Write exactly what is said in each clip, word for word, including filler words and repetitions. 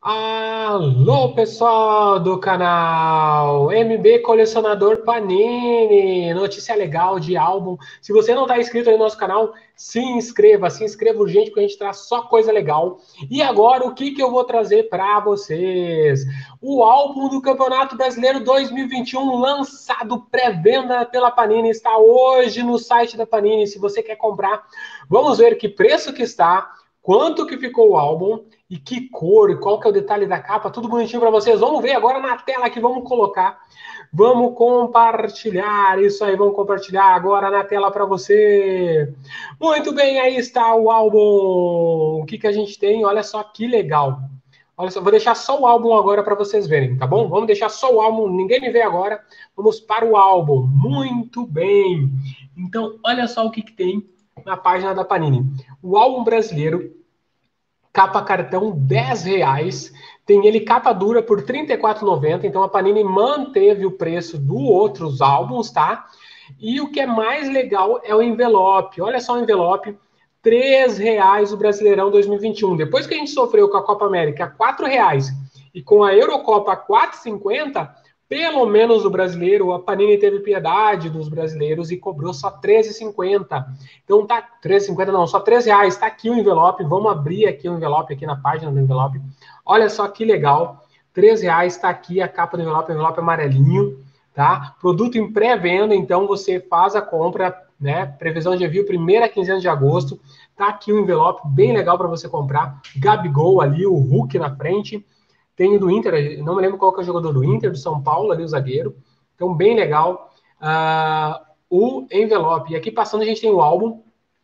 Alô, pessoal do canal M B Colecionador Panini, notícia legal de álbum. Se você não está inscrito aí no nosso canal, se inscreva, se inscreva urgente, porque a gente traz só coisa legal. E agora, o que, que eu vou trazer para vocês? O álbum do Campeonato Brasileiro dois mil e vinte e um, lançado pré-venda pela Panini, está hoje no site da Panini. Se você quer comprar, vamos ver que preço que está, quanto que ficou o álbum e que cor, e qual que é o detalhe da capa, tudo bonitinho para vocês. Vamos ver agora na tela que vamos colocar. Vamos compartilhar isso aí, vamos compartilhar agora na tela para você. Muito bem, aí está o álbum. O que, que a gente tem? Olha só que legal. Olha só, vou deixar só o álbum agora para vocês verem, tá bom? Vamos deixar só o álbum, ninguém me vê agora. Vamos para o álbum. Muito bem. Então, olha só o que, que tem na página da Panini. O álbum brasileiro, capa cartão, dez reais. Tem ele capa dura por trinta e quatro reais e noventa centavos. Então a Panini manteve o preço dos outros álbuns, tá? E o que é mais legal é o envelope. Olha só o envelope. três reais o Brasileirão dois mil e vinte e um. Depois que a gente sofreu com a Copa América quatro reais e com a Eurocopa quatro reais e cinquenta centavos, pelo menos o brasileiro, a Panini teve piedade dos brasileiros e cobrou só treze reais e cinquenta centavos. Então tá, treze reais e cinquenta centavos não, só três reais. Tá aqui o envelope, vamos abrir aqui o envelope aqui na página do envelope. Olha só que legal, três reais, tá aqui a capa do envelope, o envelope amarelinho, tá? Produto em pré-venda, então você faz a compra, né? Previsão de envio primeira quinzena de agosto. Tá aqui o envelope, bem legal para você comprar. Gabigol ali, o Hulk na frente. Tem o do Inter, não me lembro qual que é o jogador do Inter, do São Paulo, ali o zagueiro. Então, bem legal. Uh, o envelope. E aqui passando a gente tem o álbum.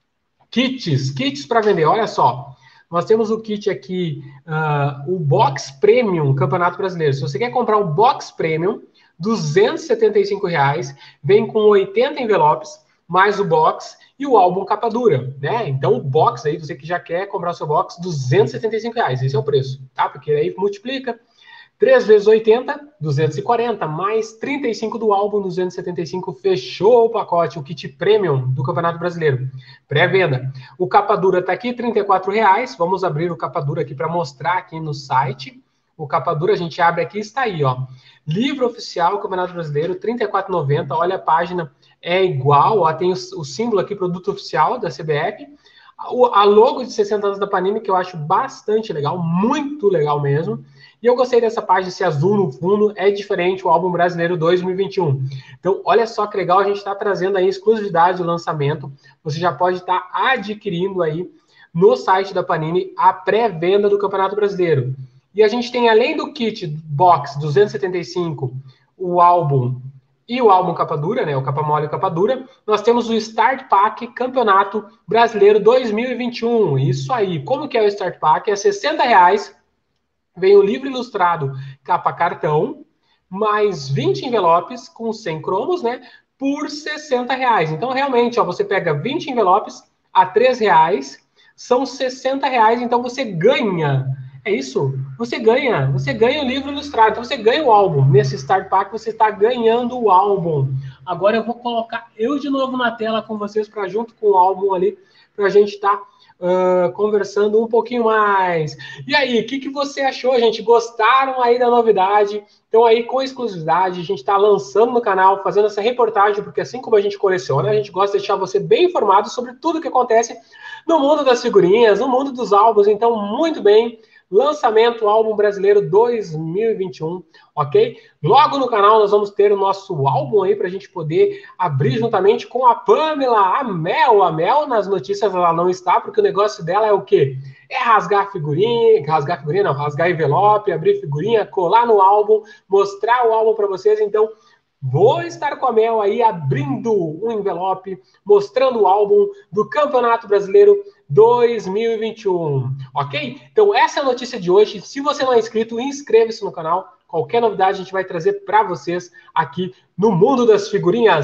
Kits, kits para vender, olha só. Nós temos o kit aqui, uh, o Box Premium Campeonato Brasileiro. Se você quer comprar o Box Premium, duzentos e setenta e cinco reais, vem com oitenta envelopes, mais o box e o álbum capa dura, né? Então o box aí, você que já quer comprar o seu box, duzentos e setenta e cinco reais, esse é o preço, tá? Porque aí multiplica, três vezes oitenta, duzentos e quarenta, mais trinta e cinco do álbum, duzentos e setenta e cinco, fechou o pacote, o kit premium do Campeonato Brasileiro, pré-venda. O capa dura tá aqui, trinta e quatro reais, vamos abrir o capa dura aqui para mostrar aqui no site. O capa dura a gente abre aqui, está aí, ó. Livro oficial Campeonato Brasileiro, trinta e quatro reais e noventa centavos, olha a página, é igual, ó, tem o, o símbolo aqui, produto oficial da C B F, a, a logo de sessenta anos da Panini, que eu acho bastante legal, muito legal mesmo, e eu gostei dessa página, esse azul no fundo, é diferente, o álbum brasileiro dois mil e vinte e um. Então, olha só que legal, a gente está trazendo aí exclusividade do lançamento, você já pode estar tá adquirindo aí no site da Panini a pré-venda do Campeonato Brasileiro. E a gente tem, além do kit box duzentos e setenta e cinco, o álbum e o álbum capa dura, né, o capa mole e o capa dura, nós temos o Start Pack Campeonato Brasileiro dois mil e vinte e um. Isso aí. Como que é o Start Pack? É sessenta reais, vem o livro ilustrado capa cartão, mais vinte envelopes com cem cromos, né, por sessenta reais. Então, realmente, ó, você pega vinte envelopes a três reais, são sessenta reais, então você ganha. É isso, você ganha, você ganha o livro ilustrado, então você ganha o álbum. Nesse Start Pack você está ganhando o álbum. Agora eu vou colocar eu de novo na tela com vocês, para junto com o álbum ali, para a gente estar tá, uh, conversando um pouquinho mais. E aí, o que, que você achou, gente? Gostaram aí da novidade? Então aí, com exclusividade, a gente está lançando no canal, fazendo essa reportagem, porque assim como a gente coleciona, a gente gosta de deixar você bem informado sobre tudo que acontece no mundo das figurinhas, no mundo dos álbuns. Então, muito bem, lançamento álbum brasileiro dois mil e vinte e um, ok? Logo no canal nós vamos ter o nosso álbum aí para a gente poder abrir juntamente com a Pamela, a Mel. A Mel nas notícias ela não está, porque o negócio dela é o quê? É rasgar figurinha, rasgar figurinha não, rasgar envelope, abrir figurinha, colar no álbum, mostrar o álbum para vocês. Então, vou estar com a Mel aí abrindo um envelope, mostrando o álbum do Campeonato Brasileiro dois mil e vinte e um, ok? Então essa é a notícia de hoje. Se você não é inscrito, inscreva-se no canal. Qualquer novidade a gente vai trazer para vocês aqui no Mundo das Figurinhas.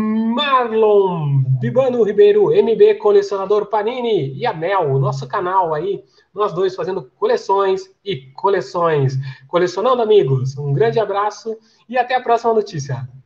Marlon Bibano Ribeiro, M B Colecionador Panini, e a Mel, o nosso canal aí, nós dois fazendo coleções e coleções. Colecionando, amigos. Um grande abraço e até a próxima notícia.